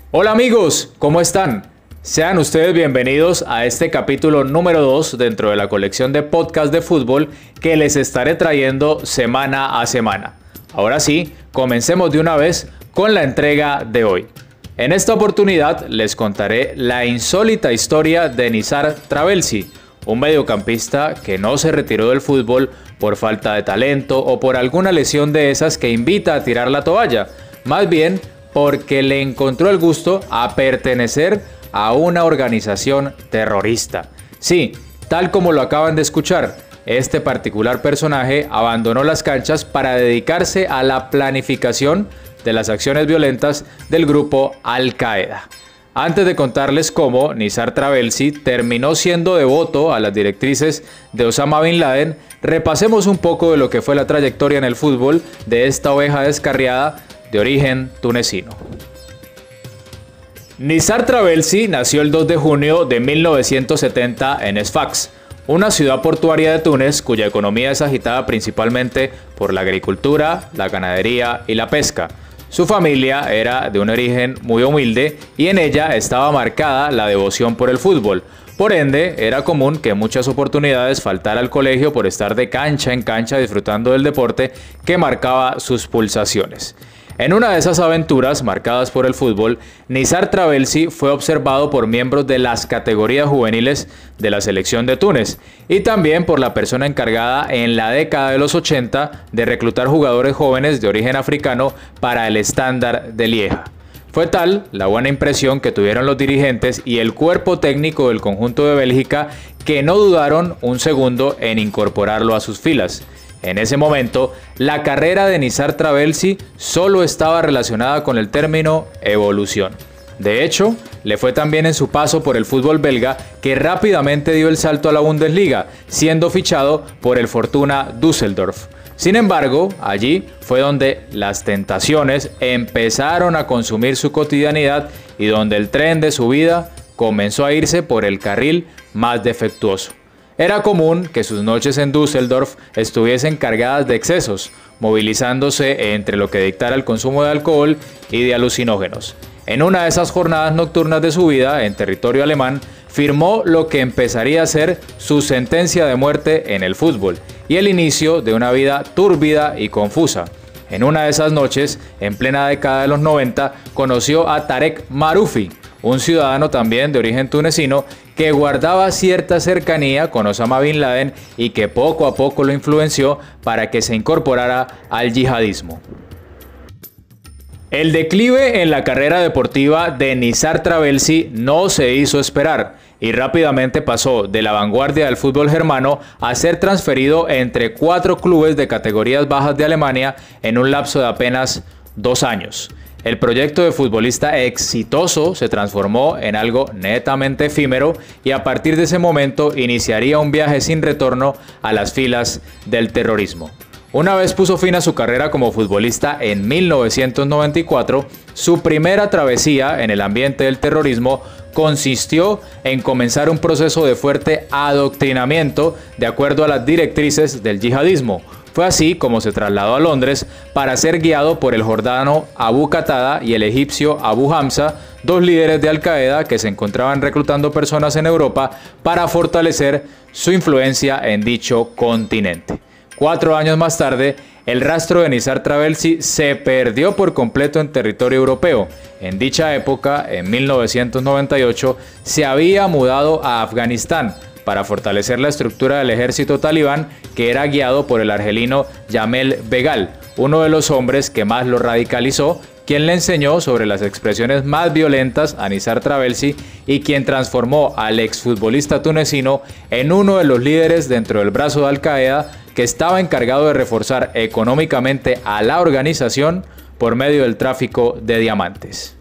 Hola amigos, ¿cómo están? Sean ustedes bienvenidos a este capítulo número 2 dentro de la colección de podcast de fútbol que les estaré trayendo semana a semana. Ahora sí, comencemos de una vez con la entrega de hoy. En esta oportunidad les contaré la insólita historia de Nizar Trabelsi, un mediocampista que no se retiró del fútbol por falta de talento o por alguna lesión de esas que invita a tirar la toalla, más bien porque le encontró el gusto a pertenecer a una organización terrorista. Sí, tal como lo acaban de escuchar, este particular personaje abandonó las canchas para dedicarse a la planificación de las acciones violentas del grupo Al-Qaeda. Antes de contarles cómo Nizar Trabelsi terminó siendo devoto a las directrices de Osama Bin Laden, repasemos un poco de lo que fue la trayectoria en el fútbol de esta oveja descarriada de origen tunecino. Nizar Trabelsi nació el 2 de junio de 1970 en Sfax, una ciudad portuaria de Túnez cuya economía es agitada principalmente por la agricultura, la ganadería y la pesca. Su familia era de un origen muy humilde y en ella estaba marcada la devoción por el fútbol. Por ende, era común que en muchas oportunidades faltara al colegio por estar de cancha en cancha disfrutando del deporte que marcaba sus pulsaciones. En una de esas aventuras marcadas por el fútbol, Nizar Trabelsi fue observado por miembros de las categorías juveniles de la selección de Túnez y también por la persona encargada en la década de los 80 de reclutar jugadores jóvenes de origen africano para el Estándar de Lieja. Fue tal la buena impresión que tuvieron los dirigentes y el cuerpo técnico del conjunto de Bélgica que no dudaron un segundo en incorporarlo a sus filas. En ese momento, la carrera de Nizar Trabelsi solo estaba relacionada con el término evolución. De hecho, le fue tan bien en su paso por el fútbol belga que rápidamente dio el salto a la Bundesliga, siendo fichado por el Fortuna Düsseldorf. Sin embargo, allí fue donde las tentaciones empezaron a consumir su cotidianidad y donde el tren de su vida comenzó a irse por el carril más defectuoso. Era común que sus noches en Düsseldorf estuviesen cargadas de excesos, movilizándose entre lo que dictara el consumo de alcohol y de alucinógenos. En una de esas jornadas nocturnas de su vida en territorio alemán, firmó lo que empezaría a ser su sentencia de muerte en el fútbol y el inicio de una vida túrbida y confusa. En una de esas noches, en plena década de los 90, conoció a Tarek Marufi, un ciudadano también de origen tunecino que guardaba cierta cercanía con Osama Bin Laden y que poco a poco lo influenció para que se incorporara al yihadismo. El declive en la carrera deportiva de Nizar Trabelsi no se hizo esperar y rápidamente pasó de la vanguardia del fútbol germano a ser transferido entre 4 clubes de categorías bajas de Alemania en un lapso de apenas 2 años. El proyecto de futbolista exitoso se transformó en algo netamente efímero y a partir de ese momento iniciaría un viaje sin retorno a las filas del terrorismo. Una vez puso fin a su carrera como futbolista en 1994, su primera travesía en el ambiente del terrorismo consistió en comenzar un proceso de fuerte adoctrinamiento de acuerdo a las directrices del yihadismo. Fue así como se trasladó a Londres para ser guiado por el jordano Abu Qatada y el egipcio Abu Hamza, 2 líderes de Al-Qaeda que se encontraban reclutando personas en Europa para fortalecer su influencia en dicho continente. 4 años más tarde, el rastro de Nizar Trabelsi se perdió por completo en territorio europeo. En dicha época, en 1998, se había mudado a Afganistán para fortalecer la estructura del ejército talibán que era guiado por el argelino Jamel Begal, uno de los hombres que más lo radicalizó, quien le enseñó sobre las expresiones más violentas a Nizar Trabelsi y quien transformó al exfutbolista tunecino en uno de los líderes dentro del brazo de Al-Qaeda que estaba encargado de reforzar económicamente a la organización por medio del tráfico de diamantes.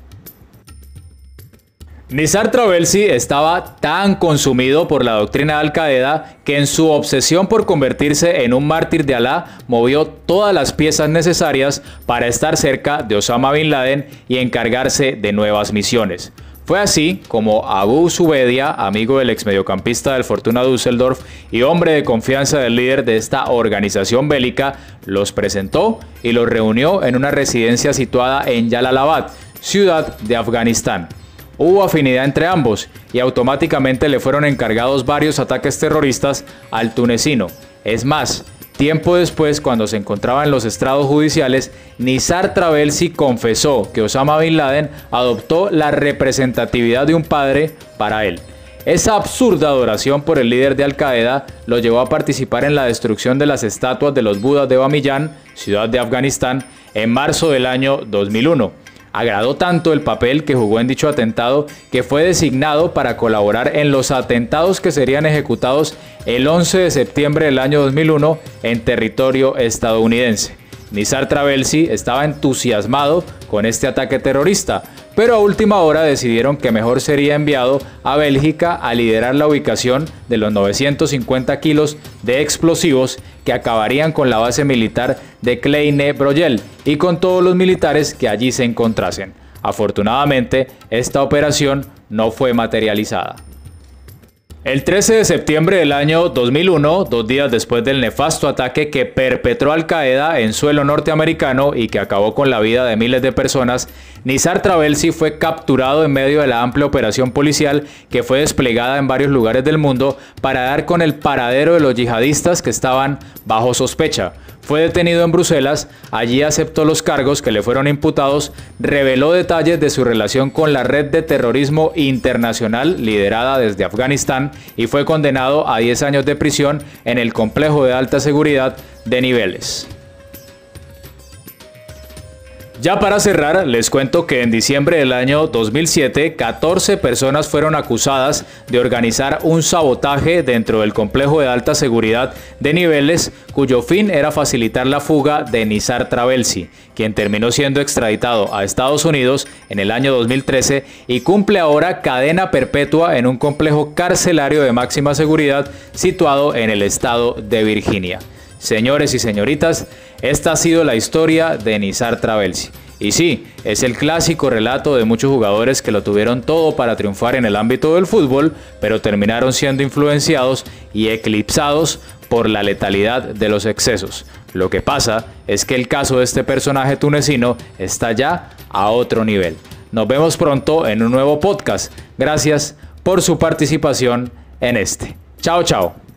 Nizar Trabelsi estaba tan consumido por la doctrina de Al-Qaeda que en su obsesión por convertirse en un mártir de Alá movió todas las piezas necesarias para estar cerca de Osama Bin Laden y encargarse de nuevas misiones. Fue así como Abu Zubedia, amigo del exmediocampista del Fortuna Düsseldorf y hombre de confianza del líder de esta organización bélica, los presentó y los reunió en una residencia situada en Jalalabad, ciudad de Afganistán. Hubo afinidad entre ambos y automáticamente le fueron encargados varios ataques terroristas al tunecino. Es más, tiempo después, cuando se encontraba en los estrados judiciales, Nizar Trabelsi confesó que Osama Bin Laden adoptó la representatividad de un padre para él. Esa absurda adoración por el líder de Al-Qaeda lo llevó a participar en la destrucción de las estatuas de los Budas de Bamiyan, ciudad de Afganistán, en marzo del año 2001. Agradó tanto el papel que jugó en dicho atentado que fue designado para colaborar en los atentados que serían ejecutados el 11 de septiembre del año 2001 en territorio estadounidense. Nizar Trabelsi estaba entusiasmado con este ataque terrorista, pero a última hora decidieron que mejor sería enviado a Bélgica a liderar la ubicación de los 950 kilos de explosivos que acabarían con la base militar de Kleine-Brogel y con todos los militares que allí se encontrasen. Afortunadamente, esta operación no fue materializada. El 13 de septiembre del año 2001, 2 días después del nefasto ataque que perpetró Al-Qaeda en suelo norteamericano y que acabó con la vida de miles de personas, Nizar Trabelsi fue capturado en medio de la amplia operación policial que fue desplegada en varios lugares del mundo para dar con el paradero de los yihadistas que estaban bajo sospecha. Fue detenido en Bruselas, allí aceptó los cargos que le fueron imputados, reveló detalles de su relación con la red de terrorismo internacional liderada desde Afganistán y fue condenado a 10 años de prisión en el complejo de alta seguridad de Niveles. Ya para cerrar, les cuento que en diciembre del año 2007, 14 personas fueron acusadas de organizar un sabotaje dentro del complejo de alta seguridad de Niveles, cuyo fin era facilitar la fuga de Nizar Trabelsi, quien terminó siendo extraditado a Estados Unidos en el año 2013 y cumple ahora cadena perpetua en un complejo carcelario de máxima seguridad situado en el estado de Virginia. Señores y señoritas, esta ha sido la historia de Nizar Trabelsi. Y sí, es el clásico relato de muchos jugadores que lo tuvieron todo para triunfar en el ámbito del fútbol, pero terminaron siendo influenciados y eclipsados por la letalidad de los excesos. Lo que pasa es que el caso de este personaje tunecino está ya a otro nivel. Nos vemos pronto en un nuevo podcast. Gracias por su participación en este. Chao, chao.